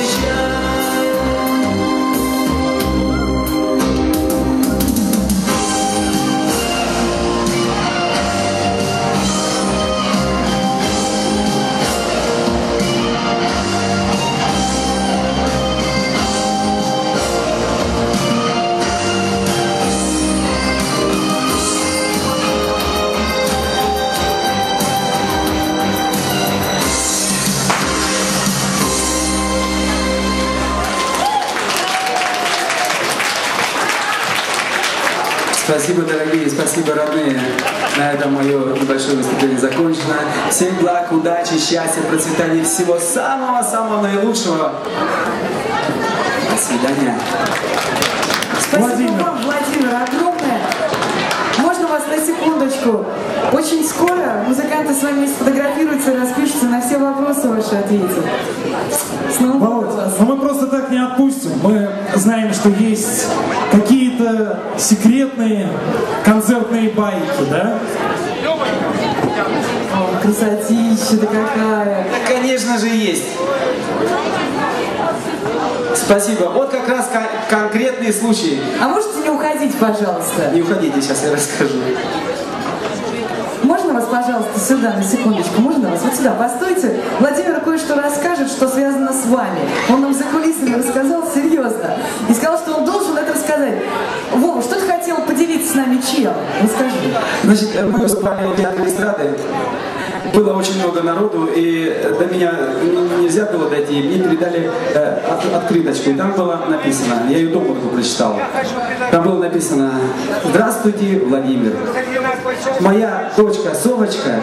Спасибо, дорогие, спасибо, родные. На этом мое небольшое выступление закончено. Всем благ, удачи, счастья, процветания, всего самого-самого наилучшего. До свидания. Спасибо вам, Владимир, огромное. Можно вас на секундочку? Очень скоро музыканты с вами сфотографируются и распишутся, на все вопросы ваши ответят. Володь, но мы просто так не отпустим. Мы знаем, что есть какие-то секретные концертные байки, да? О, красотища-то какая! Конечно же есть. Спасибо. Вот как раз конкретные случаи. А можете не уходить, пожалуйста? Не уходите, сейчас я расскажу. Можно вас, пожалуйста, сюда, на секундочку? Можно вас? Вот сюда, постойте. Владимир кое-что расскажет, что связано с вами. Он нам за кулисами рассказал серьезно. И сказал, что он должен это рассказать. Вова, что ты хотел поделиться с нами чем? Расскажи. Значит, мы выступали в театре эстрады. Было очень много народу, и до меня нельзя было дойти. Мне передали открыточку, и там было написано, я ее дома только прочитал. Там было написано: «Здравствуйте, Владимир. Моя дочка Совочка,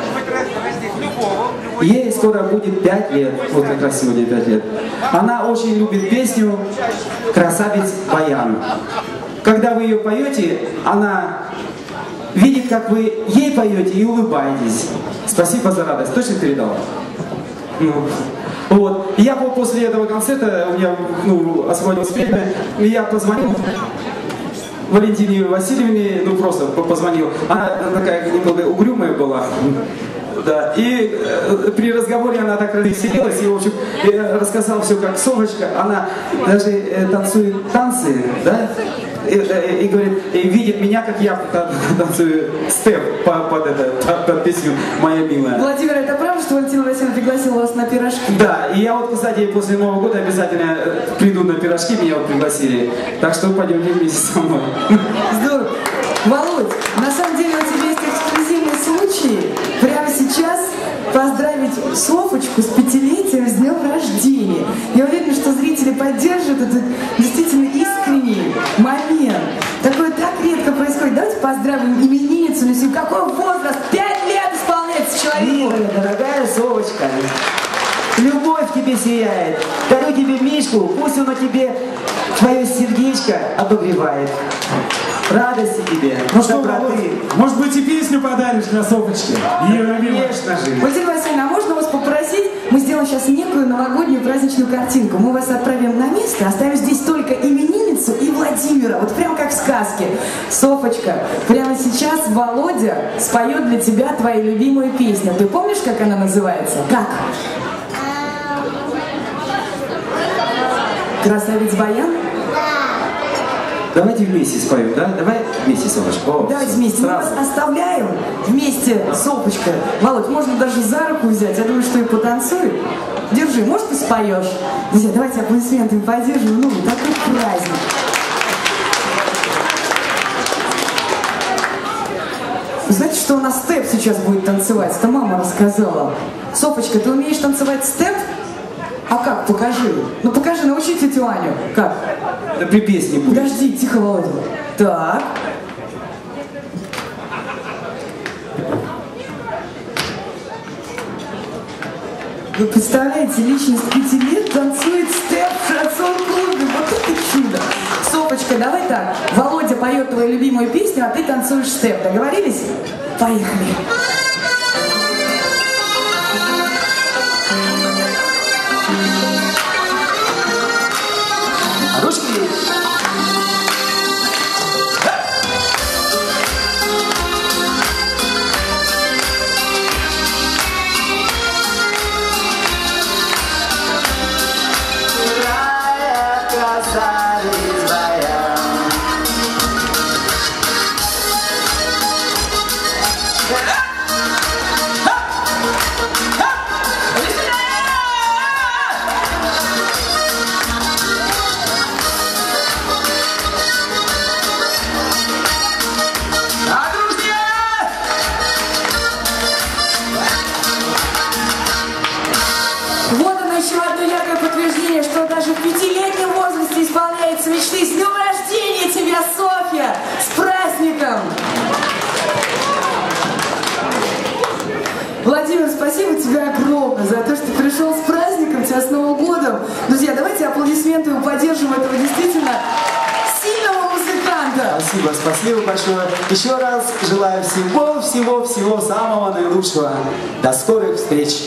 ей скоро будет 5 лет, вот как раз сегодня 5 лет. Она очень любит песню «Красавец Баян». Когда вы ее поете, она видит, как вы ей поете и улыбаетесь. Спасибо за радость. Точно передала? Ну, вот. И я после этого концерта, у меня освободилось время, и я позвонил Валентине Васильевне, просто позвонил. Она такая немного угрюмая была. Да, и при разговоре она так развеселилась, и, в общем, я рассказал все как Совочка. Она даже танцует танцы, да, и говорит, и видит меня, как я танцую степ под песню «Моя милая». Владимир, это правда, что Валентина Васильевна пригласила вас на пирожки? Да, и я вот, кстати, после Нового года обязательно приду на пирожки, меня вот пригласили. Так что пойдемте вместе со мной. Здорово. Володь, на самом деле у тебя есть эксклюзивный случай прямо сейчас поздравить Софочку с 5-летием, с днем рождения. Я уверена, что зрители поддержат этот действительно искренний момент. Такое так редко происходит. Давайте поздравим именинницу на сегодня. Какой возраст? 5 лет исполняется человеку. Милая, дорогая Совочка, любовь тебе сияет. Дарю тебе Мишку, пусть он тебе твое сердечко обогревает. Радости тебе, доброты. Может быть, и песню подаришь для Софочки? Конечно же. Владимир Васильевич, а можно вас попросить? Мы сделаем сейчас некую новогоднюю праздничную картинку. Мы вас отправим на место, оставим здесь только именинницу и Владимира. Вот прям как в сказке. Софочка, прямо сейчас Володя споет для тебя твою любимую песню. Ты помнишь, как она называется? Как? «Красавец Баян»? Давайте вместе споем, да? Давай вместе, Совочка. Давайте вместе. Мы вас оставляем вместе, Софочка. Володь, можно даже за руку взять. Я думаю, что и потанцует. Держи, может, ты споешь? Друзья, давайте аплодисментами поддержим. Ну, такой праздник. Вы знаете, что у нас степ сейчас будет танцевать? Это мама рассказала. Софочка, ты умеешь танцевать степ? А как? Покажи. Ну покажи, научи тетю Аню. Как? Да при песне будет. Подожди, тихо, Володя. Так. Вы представляете, личность 5 лет танцует степ в шансон-клубе. Вот это чудо. Софочка, давай так. Володя поет твою любимую песню, а ты танцуешь степ. Договорились? Поехали. Ручки. Раз, что даже в 5-летнем возрасте исполняются мечты. С днем рождения тебя, Софья! С праздником! Владимир, спасибо тебе огромное за то, что пришел с праздником, тебя с Новым годом. Друзья, давайте аплодисментами поддержим этого действительно сильного музыканта. Спасибо большое. Еще раз желаю всего самого наилучшего. До скорых встреч.